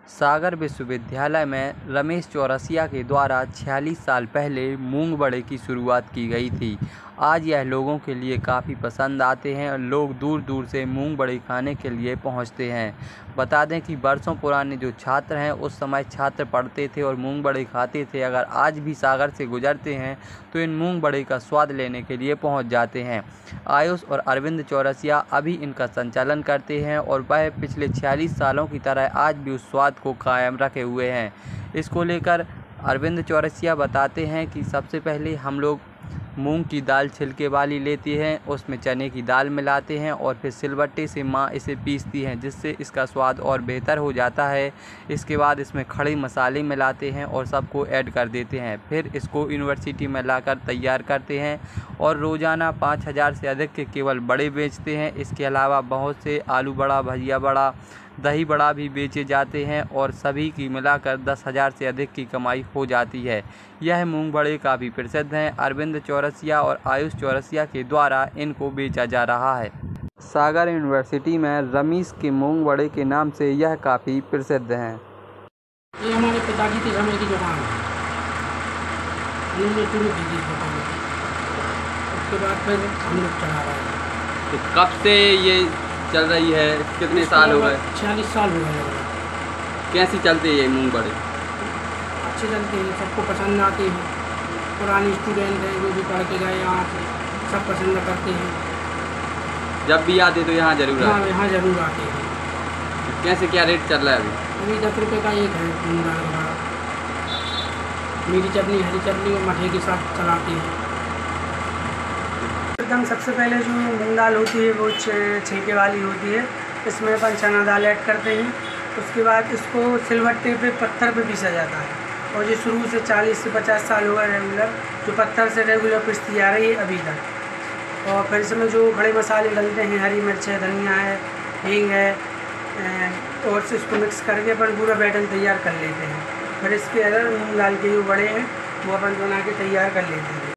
सागर विश्वविद्यालय में रमेश चौरसिया के द्वारा 46 साल पहले मूंग बड़े की शुरुआत की गई थी। आज यह लोगों के लिए काफ़ी पसंद आते हैं और लोग दूर दूर से मूंग बड़े खाने के लिए पहुंचते हैं। बता दें कि वर्षों पुराने जो छात्र हैं उस समय छात्र पढ़ते थे और मूंग बड़े खाते थे। अगर आज भी सागर से गुजरते हैं तो इन मूंग बड़े का स्वाद लेने के लिए पहुंच जाते हैं। आयुष और अरविंद चौरसिया अभी इनका संचालन करते हैं और वह पिछले 46 सालों की तरह आज भी उस स्वाद को कायम रखे हुए हैं। इसको लेकर अरविंद चौरसिया बताते हैं कि सबसे पहले हम लोग मूंग की दाल छिलके वाली लेते हैं, उसमें चने की दाल मिलाते हैं और फिर सिलबट्टे से माँ इसे पीसती हैं, जिससे इसका स्वाद और बेहतर हो जाता है। इसके बाद इसमें खड़े मसाले मिलाते हैं और सबको ऐड कर देते हैं। फिर इसको यूनिवर्सिटी में लाकर तैयार करते हैं और रोज़ाना 5000 से अधिक के केवल बड़े बेचते हैं। इसके अलावा बहुत से आलू बड़ा, भजिया बड़ा, दही बड़ा भी बेचे जाते हैं और सभी की मिलाकर 10,000 से अधिक की कमाई हो जाती है। यह मूंग बड़े काफ़ी प्रसिद्ध हैं। अरविंद चौरसिया और आयुष चौरसिया के द्वारा इनको बेचा जा रहा है। सागर यूनिवर्सिटी में रमेश के मूंग बड़े के नाम से यह काफ़ी प्रसिद्ध हैं। ये हमारे पिताजी के समय की दुकान है, उन्होंने शुरू की थी दुकान। उसके बाद फिर हम लोग चला रहे हैं। तो कब से ये चल रही है? कितने साल हो गए? 46 साल हो गए। कैसी चलती है ये मूंग बड़े? अच्छे चलते हैं, सबको पसंद आते हैं। पुराने स्टूडेंट हैं जो भी पढ़ के गए यहाँ से, सब पसंद करते हैं। जब भी आते तो यहाँ जरूर हाँ, यहाँ ज़रूर आते हैं। कैसे क्या रेट चल रहा है अभी? अभी 10 रुपये का एक है मूंग दाल का। मीठी चटनी, हरी चटनी और मठे के साथ चलाते हैं। एकदम सबसे पहले जो मूंग दाल होती है वो छिलके वाली होती है। इसमें अपन चना दाल ऐड करते हैं। उसके बाद इसको सिलबट्टे पे पत्थर पे पीसा जाता है और ये शुरू से 40 से 50 साल हुआ रेगुलर जो पत्थर से रेगुलर पिसती आ रही है अभी तक। और फिर इसमें जो खड़े मसाले डलते हैं, हरी मिर्च है, धनिया है, हींग है, और से इसको मिक्स करके अपन पूरा बैटर तैयार कर लेते हैं। फिर इसके अंदर मूंग दाल के जो बड़े हैं वो अपन बना के तैयार कर लेते हैं।